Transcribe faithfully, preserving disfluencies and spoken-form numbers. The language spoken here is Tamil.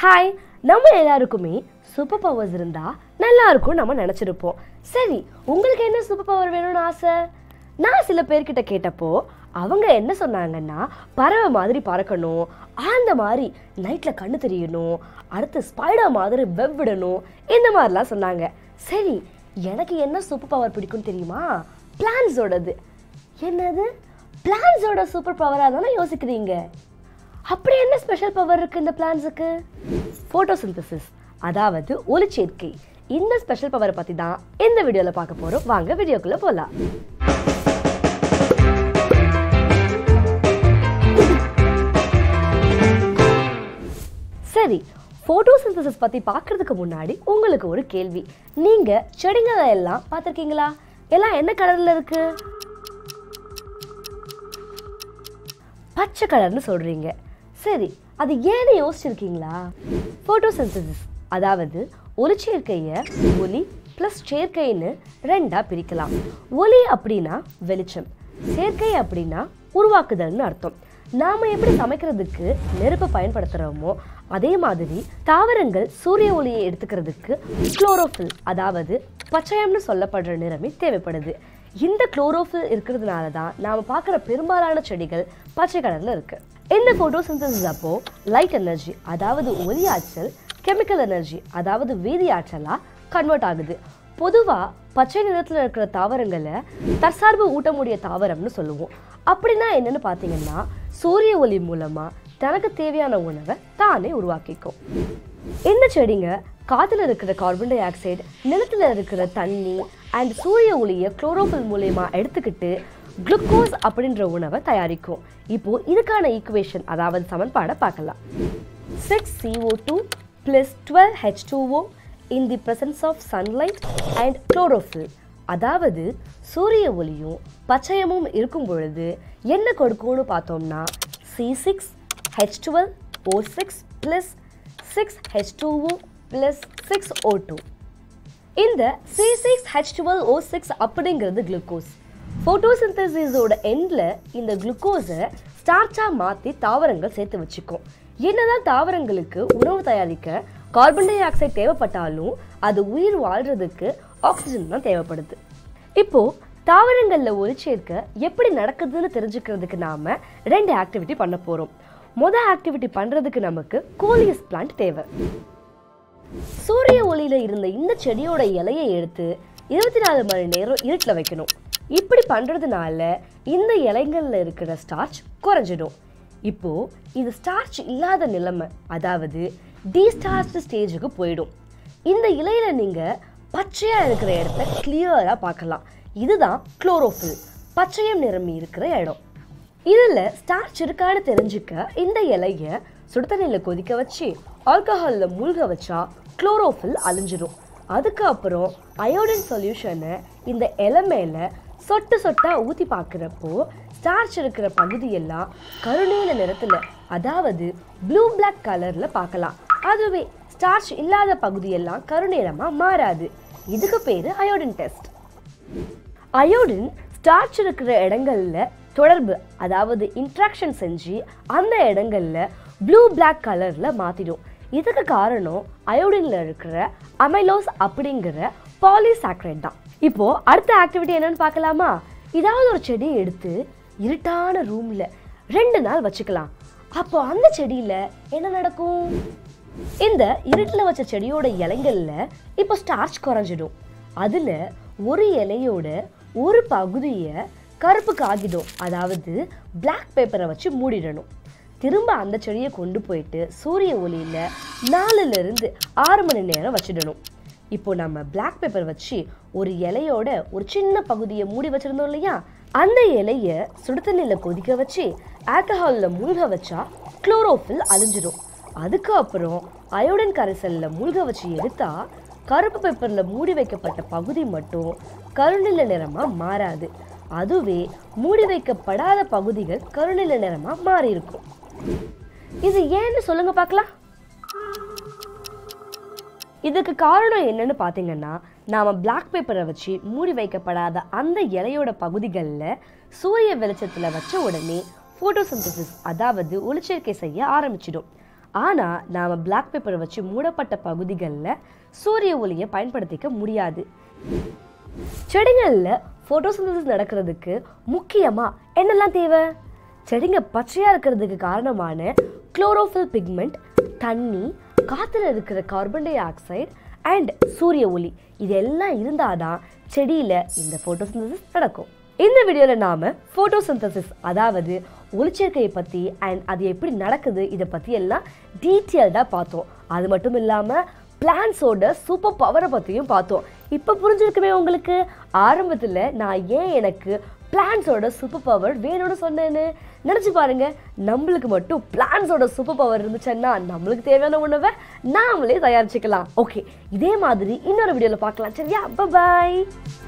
ஹாய், நம்ம எல்லாருக்குமே சூப்பர் பவர்ஸ் இருந்தா நல்லா இருக்கும் நம்ம நினைச்சிருப்போம். சரி, உங்களுக்கு என்ன சூப்பர் பவர் வேணும்னு ஆசை? நான் சில பேர்கிட்ட கேட்டப்போ அவங்க என்ன சொன்னாங்கன்னா, பறவை மாதிரி பறக்கணும், ஆந்த மாதிரி நைட்ல கண்ணு தெரியணும், அடுத்து ஸ்பைடர் மாதிரி வெப் விடணும், இந்த மாதிரிலாம் சொன்னாங்க. சரி, எனக்கு என்ன சூப்பர் பவர் பிடிக்கும் தெரியுமா? பிளான்ஸோடது. என்னது? பிளான்ஸோட சூப்பர் பவராக தானே யோசிக்கிறீங்க? அப்படி என்ன ஸ்பெஷல் பவர் இருக்கு இந்த பிளான்ஸுக்கு? ஃபோட்டோசிந்தசிஸ், அதாவது ஒளிச்சேர்க்கை. இந்த ஸ்பெஷல் பவரை பற்றி தான் இந்த வீடியோவில் பார்க்க போகிறோம். வாங்க வீடியோக்குள்ளே போகலாம். சரி, ஃபோட்டோசிந்தசிஸ் பற்றி பார்க்கறதுக்கு முன்னாடி உங்களுக்கு ஒரு கேள்வி. நீங்கள் செடிங்களை எல்லாம் பார்த்துருக்கீங்களா? எல்லாம் என்ன கலரில் இருக்கு? பச்சை கலர்னு சொல்கிறீங்க. சரி, அது ஏன்னு யோசிச்சிருக்கீங்களா? ஃபோட்டோசிந்தசிஸ், அதாவது ஒளிச்சேர்க்கையை ஒளி ப்ளஸ் சேர்க்கைன்னு ரெண்டாக பிரிக்கலாம். ஒளி அப்படின்னா வெளிச்சம், சேர்க்கை அப்படின்னா உருவாக்குதல்னு அர்த்தம். நாம் எப்படி சமைக்கிறதுக்கு நெருப்பை பயன்படுத்துகிறோமோ அதே மாதிரி தாவரங்கள் சூரிய ஒளியை எடுத்துக்கிறதுக்கு குளோரோஃபில், அதாவது பச்சையம்னு சொல்லப்படுற நிறமி தேவைப்படுது. இந்த குளோரோஃபில் இருக்கிறதுனால தான் நாம் பார்க்குற பெரும்பாலான செடிகள் பச்சை கலரில் இருக்குது. இந்த ஃபோட்டோசிந்தசிஸ் அப்போ லைட் எனர்ஜி, அதாவது ஒளி ஆற்றல், கெமிக்கல் எனர்ஜி, அதாவது வேதி ஆற்றலாக கன்வெர்ட் ஆகுது. பொதுவாக பச்சை நிறத்தில் இருக்கிற தாவரங்களை தற்சார்பு ஊட்டமுடைய தாவரம்னு சொல்லுவோம். அப்படின்னா என்னன்னு பார்த்தீங்கன்னா, சூரிய ஒளி மூலமாக தனக்கு தேவையான உணவை தானே உருவாக்கிக்கும். இந்த செடிங்க காற்றுல இருக்கிற கார்பன் டை ஆக்சைடு, நிலத்தில் இருக்கிற தண்ணி அண்ட் சூரிய ஒளியை குளோரோஃபில் மூலமா எடுத்துக்கிட்டு குளுக்கோஸ் அப்படின்ற உணவை தயாரிக்கும். இப்போ இதுக்கான ஈக்குவேஷன், அதாவது சமன்பாடை பார்க்கலாம். Six C O two plus twelve H two O in the presence of sunlight and chlorophyll, அதாவது சூரிய ஒளியும் பச்சையமும் இருக்கும் பொழுது என்ன கொடுக்கும்னு பார்த்தோம்னா C six H twelve O six plus six H two O plus six O two. இந்த C six H twelve O six அப்படிங்கிறது குளுக்கோஸ். ஃபோட்டோசிந்தசிஸோட எண்டில் இந்த குளுக்கோஸை ஸ்டார்ச்சாக மாற்றி தாவரங்கள் சேர்த்து வச்சுக்கும். என்னதான் தாவரங்களுக்கு உணவு தயாரிக்க கார்பன் டை ஆக்சைடு தேவைப்பட்டாலும் அது உயிர் வாழ்கிறதுக்கு ஆக்சிஜன் தான் தேவைப்படுது. இப்போது தாவரங்களில் ஒளிச்சேர்க்கை எப்படி நடக்குதுன்னு தெரிஞ்சுக்கிறதுக்கு நாம் ரெண்டு ஆக்டிவிட்டி பண்ண போகிறோம். மொதல் ஆக்டிவிட்டி பண்ணுறதுக்கு நமக்கு கோலியஸ் பிளான்ட் தேவை. சூரிய ஒளியில் இருந்த இந்த செடியோட இலையை எடுத்து இருபத்தி நாலு மணி நேரம் இருட்டில் வைக்கணும். இப்படி பண்ணுறதுனால இந்த இலைகளில் இருக்கிற ஸ்டார்ச் குறைஞ்சிடும். இப்போது இது ஸ்டார்ச் இல்லாத நிலைமை, அதாவது டீஸ்டார்ச் ஸ்டேஜுக்கு போயிடும். இந்த இலையில் நீங்கள் பச்சையாக இருக்கிற இடத்த கிளியராக பார்க்கலாம். இதுதான் குளோரோஃபில், பச்சையம் நிரம்பி இருக்கிற இடம். இதில் ஸ்டார்ச் இருக்கான்னு தெரிஞ்சுக்க இந்த இலையை சுடுதண்ணியில் கொதிக்க வச்சு ஆல்கஹாலில் மூழ்க வச்சா குளோரோஃபில் அழிஞ்சிடும். அதுக்கப்புறம் அயோடின் சொல்யூஷனை இந்த இலை மேலே சொட்டு சொட்டாக ஊற்றி பார்க்குறப்போ ஸ்டார்ச் இருக்கிற பகுதியெல்லாம் கருநீல நிறத்தில், அதாவது ப்ளூ பிளாக் கலரில் பார்க்கலாம். அதுவே ஸ்டார்ச் இல்லாத பகுதியெல்லாம் கருநீலமாக மாறாது. இதுக்கு பேர் அயோடின் டெஸ்ட். அயோடின் ஸ்டார்ச் இருக்கிற இடங்களில் தொடர்பு, அதாவது இன்ட்ராக்ஷன் செஞ்சு அந்த இடங்களில் ப்ளூ பிளாக் கலரில் மாற்றிடும். இதுக்கு காரணம் அயோடினில் இருக்கிற அமைலோஸ் அப்படிங்கிற பாலிசாக்கரைட் தான். இப்போ அடுத்த ஆக்டிவிட்டி என்னன்னு பார்க்கலாமா? ஏதாவது ஒரு செடியை எடுத்து இருட்டான ரூம்ல ரெண்டு நாள் வச்சுக்கலாம். அப்போ அந்த செடியில என்ன நடக்கும்? இந்த இருட்டில் வச்ச செடியோட இலைகள்ல இப்போ ஸ்டார்ச் குறைஞ்சிடும். அதுல ஒரு இலையோட ஒரு பகுதியை கருப்பு காகிதம், அதாவது பிளாக் பேப்பரை வச்சு மூடிடணும். திரும்ப அந்த செடியை கொண்டு போயிட்டு சூரிய ஒளியில நாலுல இருந்து ஆறு மணி நேரம் வச்சிடணும். இப்போ நம்ம பிளாக் பேப்பர் வச்சு ஒரு இலையோட ஒரு சின்ன பகுதியை மூடி வச்சிருந்தோம் இல்லையா, அந்த இலையை சுடுதண்ணியில் கொதிக்க வச்சு ஆல்கஹாலில் மூழ்க வச்சா குளோரோஃபில் அழிஞ்சிடும். அதுக்கப்புறம் அயோடின் கரைசலில் மூழ்க வச்சு எடுத்தா கருப்பு பேப்பரில் மூடி வைக்கப்பட்ட பகுதி மட்டும் கருநில நிறமாக மாறாது. அதுவே மூடி வைக்கப்படாத பகுதிகள் கருநில நிறமாக மாறி இருக்கும். இது ஏன்னு சொல்லுங்க பார்க்கலாம். இதுக்கு காரணம் என்னன்னு பார்த்தீங்கன்னா, நாம் பிளாக் பேப்பரை வச்சு மூடி வைக்கப்படாத அந்த இலையோட பகுதிகளில் சூரிய வெளிச்சத்தில் வச்ச உடனே ஃபோட்டோசிந்தசிஸ், அதாவது ஒளிச்சேர்க்கை செய்ய ஆரம்பிச்சிடும். ஆனால் நாம் பிளாக் பேப்பரை வச்சு மூடப்பட்ட பகுதிகளில் சூரிய ஒளியை பயன்படுத்திக்க முடியாது. செடிகளில் ஃபோட்டோசிந்தசிஸ் நடக்கிறதுக்கு முக்கியமாக என்னெல்லாம் தேவை? செடிங்க பச்சையாக இருக்கிறதுக்கு காரணமான குளோரோஃபில் பிக்மெண்ட், தண்ணி, காற்றுல இருக்கிற கார்பன் டை ஆக்சைடு அண்ட் சூரிய ஒளி இதெல்லாம் இருந்தால் தான் செடியில் இந்த ஃபோட்டோசிந்தசிஸ் நடக்கும். இந்த வீடியோவில் நாம் ஃபோட்டோசிந்தசிஸ் அதாவது ஒளிச்சேர்க்கையை பற்றி அண்ட் அது எப்படி நடக்குது இதை பற்றி எல்லாம் டீட்டெயில்டாக பார்த்தோம். அது மட்டும் இல்லாமல் பிளான்ஸோட சூப்பர் பவரை பற்றியும் பார்த்தோம். இப்போ புரிஞ்சிருக்குமே உங்களுக்கு? ஆரம்பத்தில் நான் ஏன் எனக்கு பிளான்ஸோட சூப்பர் பவர் வேணும்னு சொன்னேன்னு நினச்சி பாருங்க. நம்மளுக்கு மட்டும் பிளான்ஸோட சூப்பர் பவர் இருந்துச்சுன்னா நம்மளுக்கு தேவையான உணவை நாமளே தயாரிச்சுக்கலாம். ஓகே, இதே மாதிரி இன்னொரு வீடியோவில் பார்க்கலாம். சரியா? பாய்.